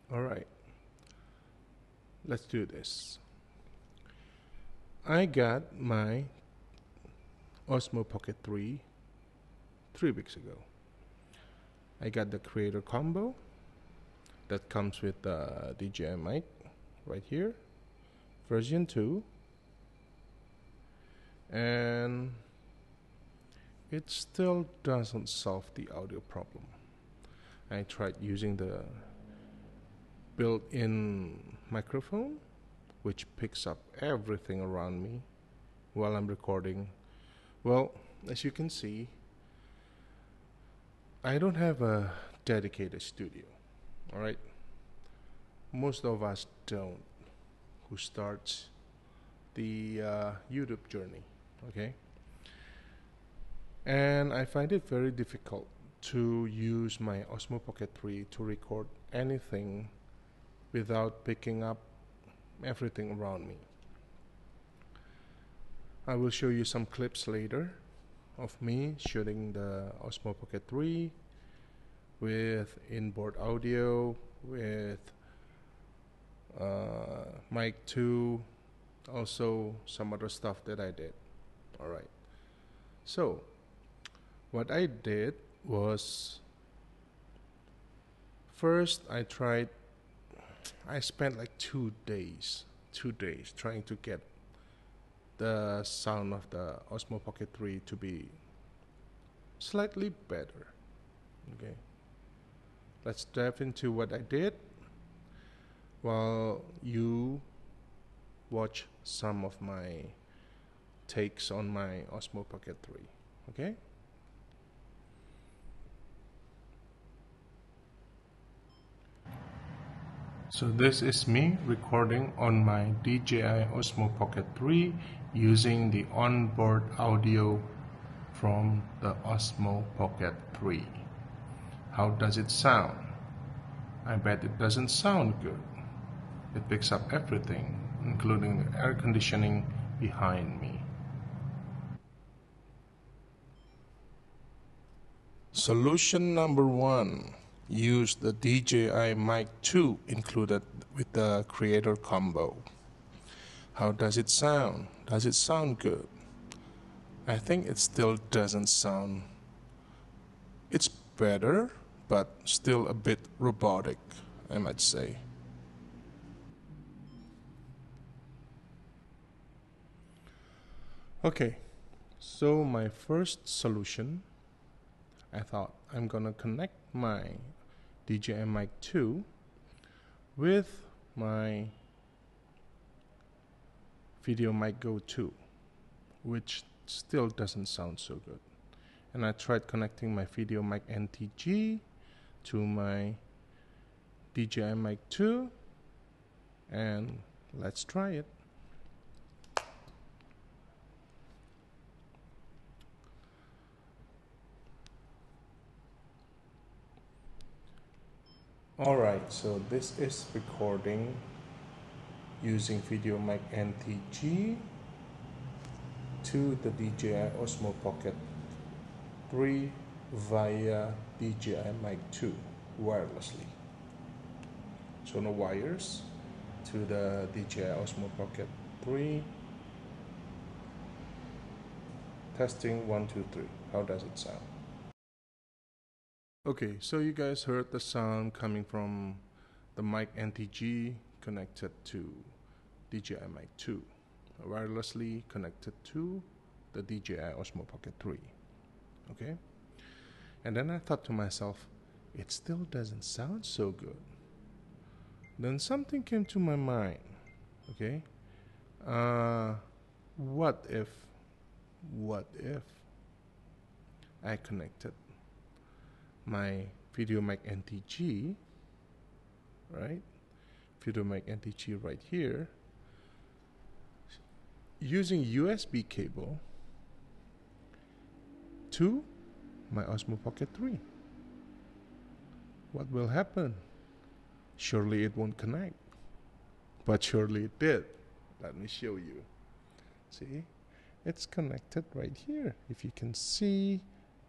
All right, let's do this. I got my Osmo Pocket 3 weeks ago. I got the Creator Combo that comes with the DJI mic right here, version 2, and it still doesn't solve the audio problem. I tried using the built-in microphone, which picks up everything around me while I'm recording. Well, as you can see, I don't have a dedicated studio. All right, most of us don't, who starts the YouTube journey. Okay, and I find it very difficult to use my Osmo Pocket 3 to record anything without picking up everything around me. I will show you some clips later of me shooting the Osmo Pocket 3 with inboard audio, with mic 2, also some other stuff that I did. All right, so what I did was, first I spent like 2 days trying to get the sound of the Osmo Pocket 3 to be slightly better. Okay, let's dive into what I did while you watch some of my takes on my Osmo Pocket 3. Okay, so this is me recording on my DJI Osmo Pocket 3 using the onboard audio from the Osmo Pocket 3. How does it sound? I bet it doesn't sound good. It picks up everything, including the air conditioning behind me. Solution number 1. Use the DJI Mic 2 included with the Creator Combo. How does it sound? Does it sound good? I think it still doesn't sound. It's better, but still a bit robotic, I might say. Okay, so my first solution, I thought I'm gonna connect my DJI Mic 2 with my Video Mic Go 2, which still doesn't sound so good. And I tried connecting my Video Mic NTG to my DJI Mic 2, and let's try it. Alright, so this is recording using Video Mic NTG to the DJI Osmo Pocket 3 via DJI Mic 2 wirelessly. So no wires to the DJI Osmo Pocket 3. Testing 1, 2, 3. How does it sound? Okay, so you guys heard the sound coming from the mic NTG connected to DJI Mic 2, wirelessly connected to the DJI Osmo Pocket 3. Okay, and then I thought to myself, it still doesn't sound so good. Then something came to my mind. Okay, what if I connected my Video Mic NTG, right? Video Mic NTG right here, using USB cable to my Osmo Pocket 3. What will happen? Surely it won't connect. But surely it did. Let me show you. See? It's connected right here. If you can see.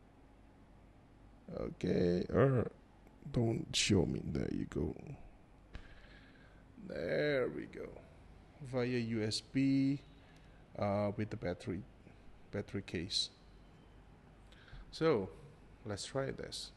Okay. Don't show me. There you go. There we go. Via USB with the battery case. So let's try this.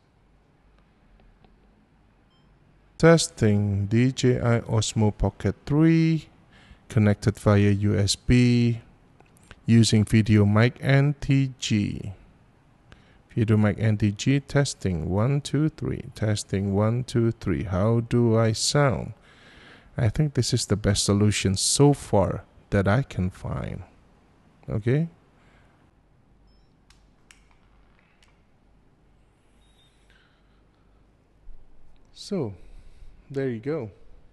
Testing DJI Osmo Pocket 3 connected via USB using VideoMic NTG. VideoMic NTG testing 1 2 3. Testing 1 2 3. How do I sound? I think this is the best solution so far that I can find. Okay? So, there you go.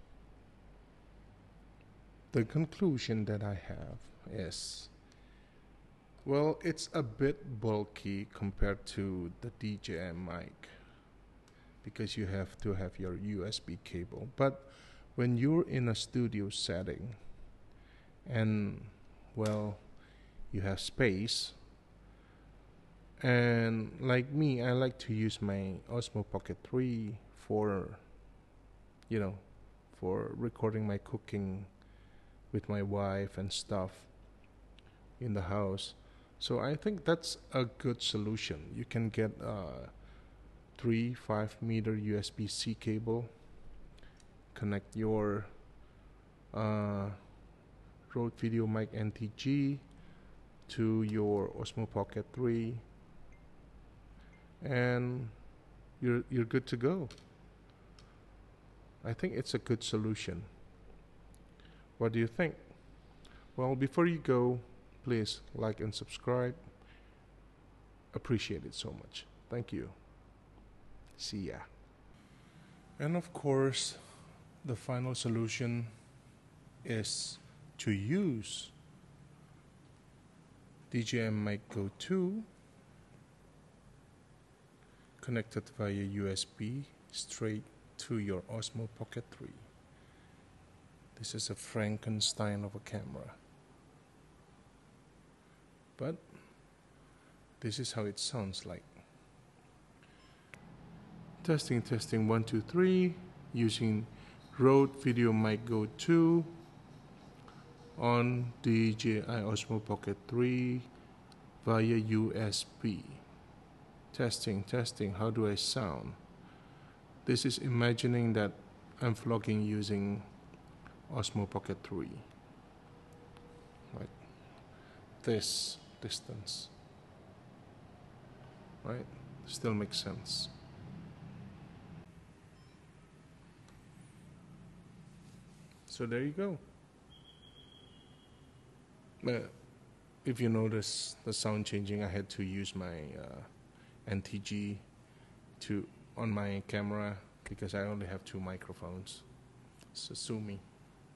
The conclusion that I have is, well, it's a bit bulky compared to the DJI mic because you have to have your USB cable. But when you're in a studio setting and, well, you have space, and like me, I like to use my Osmo Pocket 3 for, for recording my cooking with my wife and stuff in the house. So I think that's a good solution. You can get a 3-5 meter USB-C cable, connect your Rode VideoMic NTG to your Osmo Pocket 3, and you're good to go. I think it's a good solution. What do you think? Well, before you go, please like and subscribe. Appreciate it so much. Thank you. See ya. And of course, the final solution is to use DJI Mic Go 2 connected via USB straight to your Osmo Pocket 3. This is a Frankenstein of a camera, but this is how it sounds like. Testing 1 2 3 using Rode VideoMic Go 2 on DJI Osmo Pocket 3 via USB. Testing, how do I sound? This is imagining that I'm vlogging using Osmo Pocket 3, like this distance, right? Still makes sense. So there you go. If you notice the sound changing, I had to use my NTG on my camera because I only have 2 microphones. So sue me.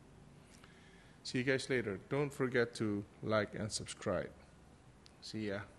See you guys later. Don't forget to like and subscribe. See ya.